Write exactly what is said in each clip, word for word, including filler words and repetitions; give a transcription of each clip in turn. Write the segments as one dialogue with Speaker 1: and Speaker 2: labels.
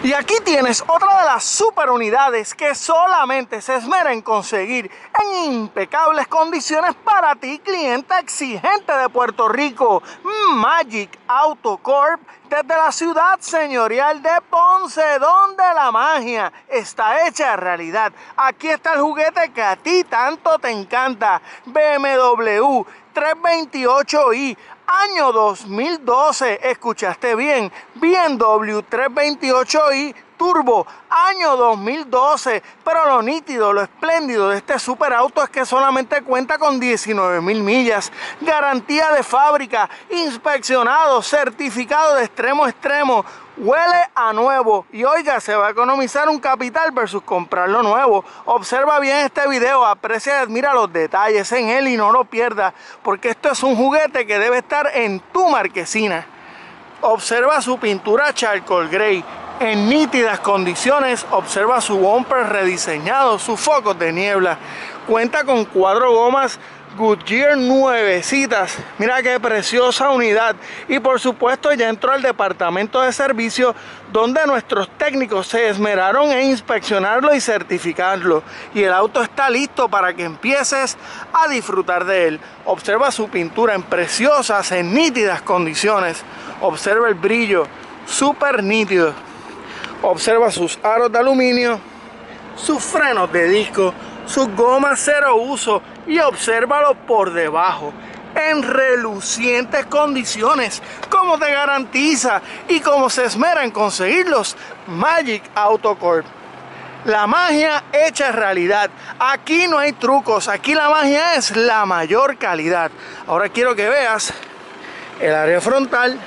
Speaker 1: Y aquí tienes otra de las super unidades que solamente se esmera en conseguir en impecables condiciones para ti, cliente exigente de Puerto Rico. Magic Auto Corp, desde la ciudad señorial de Ponce, donde la magia está hecha realidad. Aquí está el juguete que a ti tanto te encanta. B M W trescientos veintiocho i, año dos mil doce, escuchaste bien, B M W trescientos veintiocho i Turbo, año dos mil doce, pero lo nítido, lo espléndido de este superauto es que solamente cuenta con diecinueve mil millas, garantía de fábrica, inspeccionado, certificado de extremo a extremo, huele a nuevo y oiga, se va a economizar un capital versus comprarlo nuevo. Observa bien este video, aprecia y admira los detalles en él y no lo pierdas, porque esto es un juguete que debe estar en tu marquesina. Observa su pintura charcoal gray en nítidas condiciones, observa su bumper rediseñado, sus focos de niebla, cuenta con cuatro gomas Goodyear nuevecitas, mira qué preciosa unidad. Y por supuesto ya entró al departamento de servicio, donde nuestros técnicos se esmeraron en inspeccionarlo y certificarlo, y el auto está listo para que empieces a disfrutar de él. Observa su pintura en preciosas, en nítidas condiciones, observa el brillo, súper nítido. Observa sus aros de aluminio, sus frenos de disco, sus gomas cero uso y obsérvalo por debajo en relucientes condiciones, como te garantiza y como se esmera en conseguirlos Magic Auto Corp. La magia hecha realidad. Aquí no hay trucos, aquí la magia es la mayor calidad. Ahora quiero que veas el área frontal,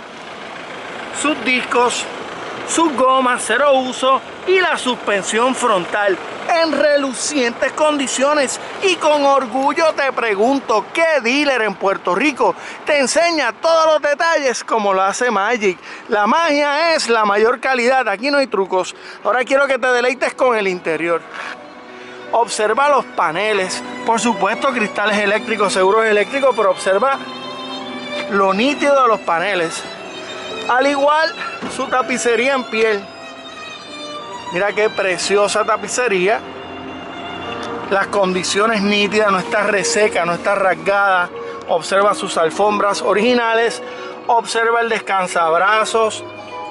Speaker 1: sus discos, sus gomas cero uso y la suspensión frontal en relucientes condiciones. Y con orgullo te pregunto, ¿qué dealer en Puerto Rico te enseña todos los detalles como lo hace Magic? La magia es la mayor calidad, aquí no hay trucos. Ahora quiero que te deleites con el interior. Observa los paneles, por supuesto cristales eléctricos, seguros eléctricos, pero observa lo nítido de los paneles. Al igual su tapicería en piel, mira qué preciosa tapicería, las condiciones nítidas, no está reseca, no está rasgada. Observa sus alfombras originales, observa el descansabrazos,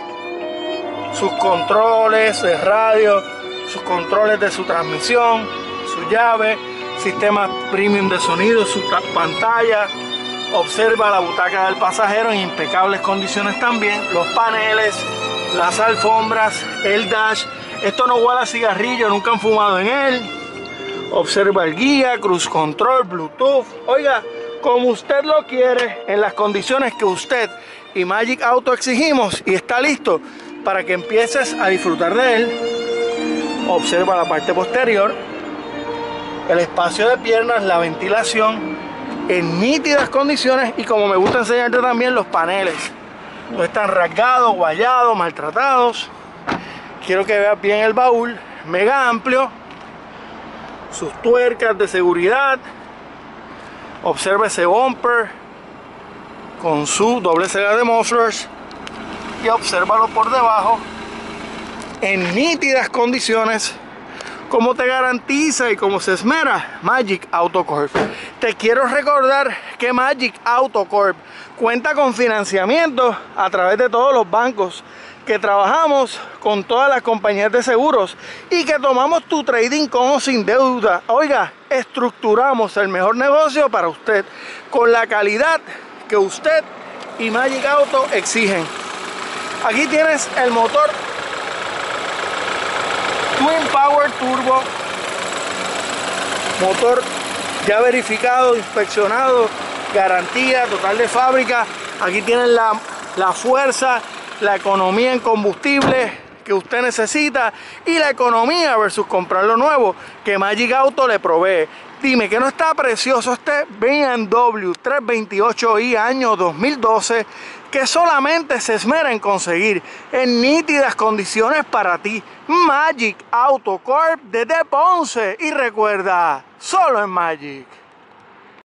Speaker 1: sus controles de radio, sus controles de su transmisión, su llave, sistema premium de sonido, su pantalla. Observa la butaca del pasajero en impecables condiciones también, los paneles, las alfombras, el dash. Esto no huele a cigarrillo, nunca han fumado en él. Observa el guía, cruise control, Bluetooth. Oiga, como usted lo quiere, en las condiciones que usted y Magic Auto exigimos, y está listo para que empieces a disfrutar de él. Observa la parte posterior, el espacio de piernas, la ventilación en nítidas condiciones, y como me gusta enseñarte también los paneles, no están rasgados, guayados, maltratados. Quiero que veas bien el baúl, mega amplio, sus tuercas de seguridad. Observa ese bumper con su doble celda de mufflers y obsérvalo por debajo en nítidas condiciones, como te garantiza y como se esmera Magic Auto Corp. Te quiero recordar que Magic Auto Corp cuenta con financiamiento a través de todos los bancos, que trabajamos con todas las compañías de seguros y que tomamos tu trading con o sin deuda. Oiga, estructuramos el mejor negocio para usted con la calidad que usted y Magic Auto exigen. Aquí tienes el motor Twin Power Turbo, motor ya verificado, inspeccionado, garantía total de fábrica. Aquí tienen la, la fuerza, la economía en combustible que usted necesita y la economía versus comprarlo nuevo que Magic Auto le provee. Dime que no está precioso este B M W trescientos veintiocho i año dos mil doce, que solamente se esmera en conseguir en nítidas condiciones para ti. Magic Auto Corp desde Ponce, y recuerda, solo en Magic.